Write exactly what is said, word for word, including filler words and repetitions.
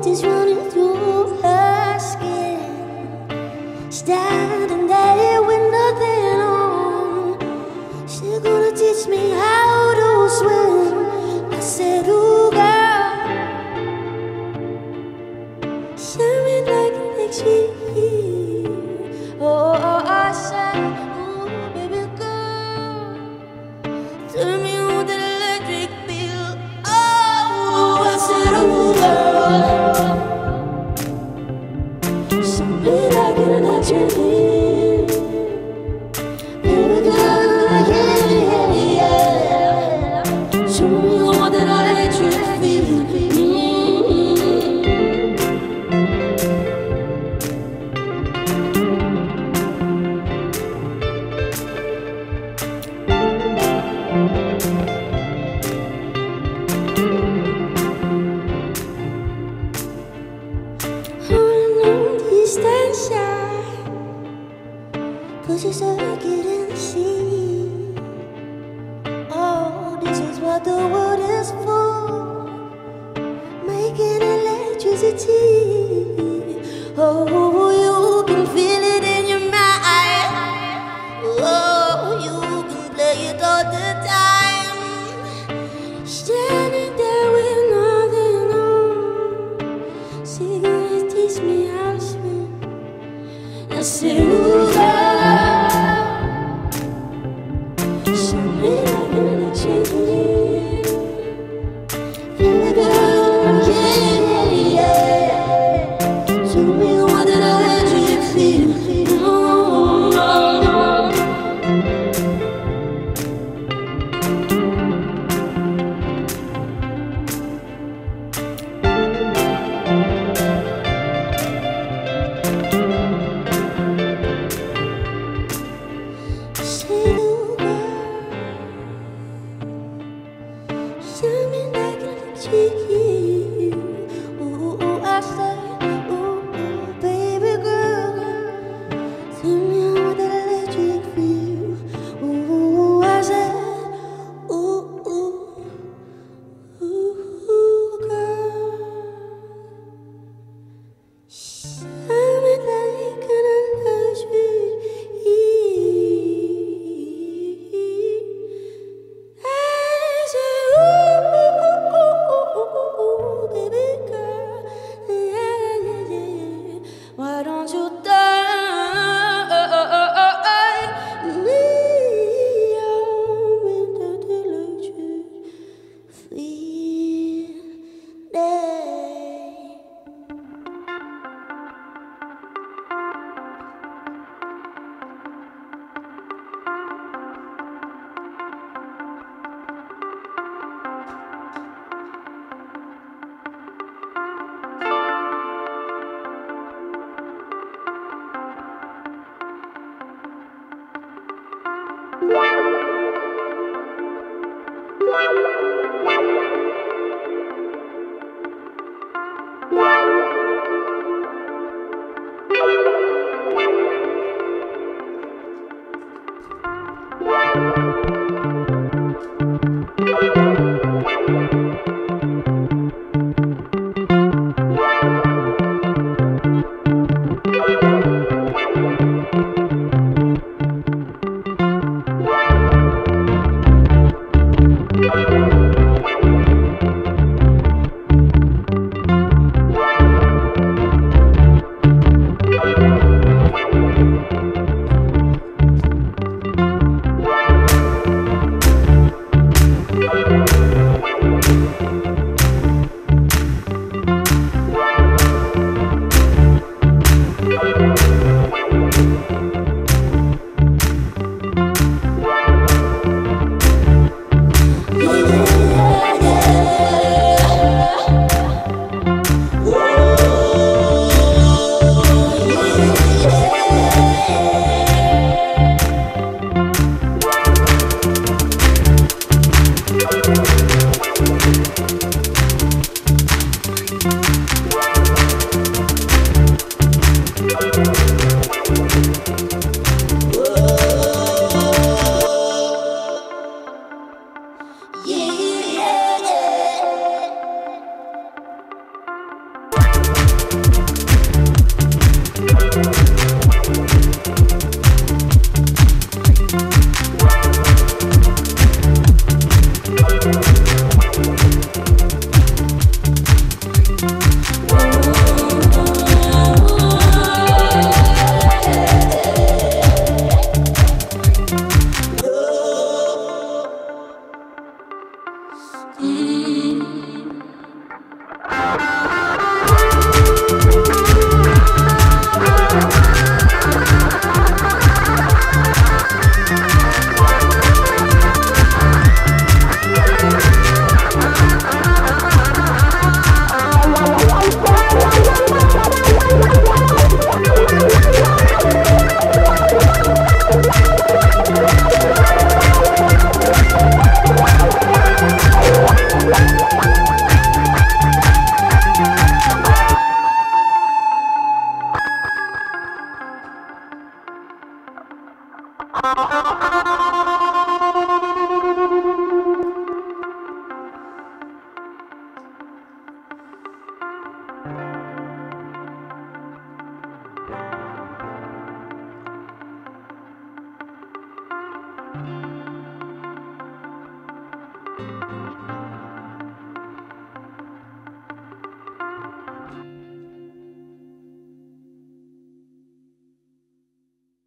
just running through her skin, standing there with nothing on. She's gonna teach me how to swim. I said, ooh girl, shine me like electric. Oh, oh, I said, ooh baby girl, turn me on that electric feel. Oh, I said, ooh girl, shine me like an electric feel. Baby girl, yeah, yeah, yeah, show me all that electric feel. Stand shy, push your circuit in the sea. Oh, this is what the world is for, making electricity. Oh, you can feel it in your mind. Oh, you can play it all the time. Standing there with nothing on, she gonna teach me how to swim. I said, ooh, girl,